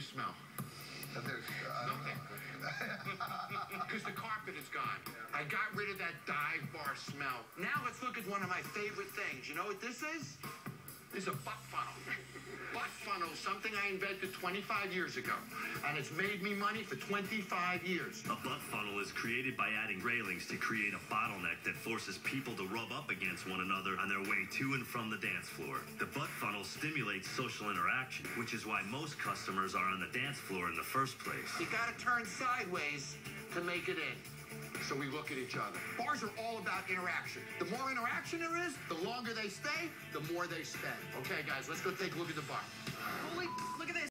you smell? Nothing. Because the carpet is gone. I got rid of that dive bar smell. Now let's look at one of my favorite things. You know what this is? This is a butt funnel. Butt funnel, something I invented 25 years ago. And it's made me money for 25 years. A butt funnel is created by adding railings to create a bottleneck that forces people to rub up against one another on their way to and from the dance floor. The butt funnel stimulates social interaction, which is why most customers are on the dance floor in the first place. You gotta turn sideways to make it in. So we look at each other. Bars are all about interaction. The more interaction there is, the longer they stay, the more they spend. Okay, guys, let's go take a look at the bar. Holy, look at this.